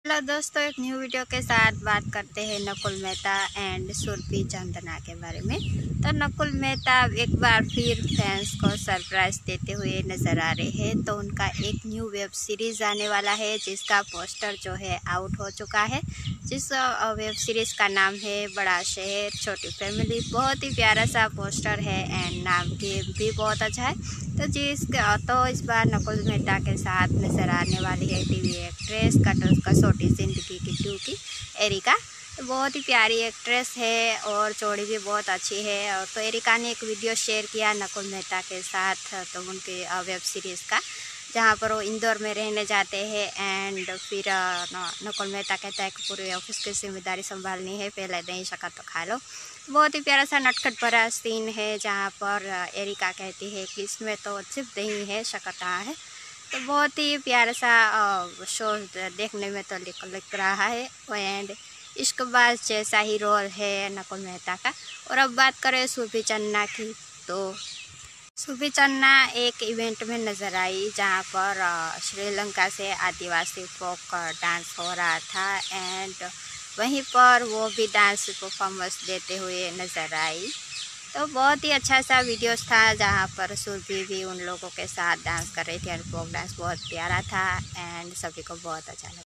Hello दोस्तों, एक new video के साथ बात करते हैं नकुल मेहता एंड सुरभि चंदना के बारे में। तो नकुल मेहता एक बार फिर फैंस को सरप्राइज देते हुए नजर आ रहे हैं। तो उनका एक न्यू वेब सीरीज आने वाला है जिसका पोस्टर जो है आउट हो चुका है। जिस वेब सीरीज का नाम है बड़ा शहर छोटी फैमिली। बहुत ही प्यारा सा पोस्टर है एंड नाम भी बहुत अच्छा है। तो इस बार नकुल मेहता के साथ नजर आने वाली है टीवी एक्ट्रेस कसौटी जिंदगी की 2 की एरिका। तो बहुत ही प्यारी एक्ट्रेस है और जोड़ी भी बहुत अच्छी है। और तो एरिका ने एक वीडियो शेयर किया नकुल मेहता के साथ, तो उनके वेब सीरीज़ का, जहाँ पर वो इंदौर में रहने जाते हैं एंड फिर नकुल मेहता कहता है कि पूरे ऑफिस की जिम्मेदारी संभालनी है, पहले नहीं सका तो खा लो। बहुत ही प्यारा सा नटखट भरा सीन है जहाँ पर एरिका कहती है कि इसमें तो सिर्फ दही है, शक्कर कहाँ है। तो बहुत ही प्यारा सा शो देखने में तो लिख रहा है एंड इश्कबाज जैसा ही रोल है नकुल मेहता का। और अब बात करें सुरभि चन्ना की, तो सुरभि चन्ना एक इवेंट में नज़र आई जहाँ पर श्रीलंका से आदिवासी फोक डांस हो रहा था एंड वहीं पर वो भी डांस परफॉर्मेंस देते हुए नज़र आई। तो बहुत ही अच्छा सा वीडियोस था जहाँ पर सुरभि भी उन लोगों के साथ डांस कर रही थी एंड फोक डांस बहुत प्यारा था एंड सभी को बहुत अच्छा लगा।